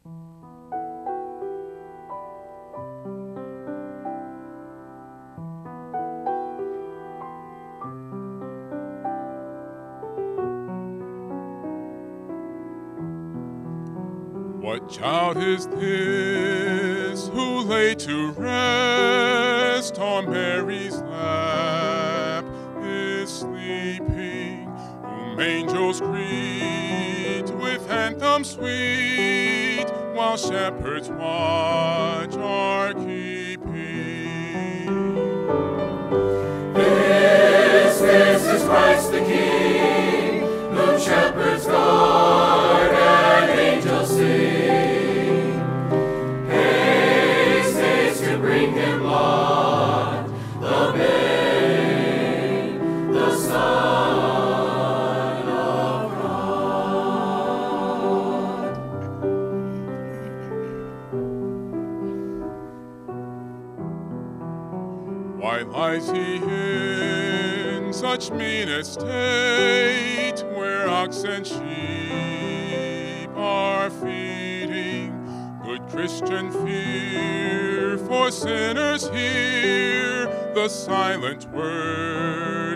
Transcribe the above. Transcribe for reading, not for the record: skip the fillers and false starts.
What child is this who lay to rest on Mary's lap is sleeping, whom angels greet with anthems sweet, while shepherds watch are keeping? This is Christ the King, whom shepherds guard and angels sing. Haste, haste to bring him laud, the babe, the Son of God. Why lies he in such mean estate, where ox and sheep are feeding? Good Christian, fear, for sinners hear the silent word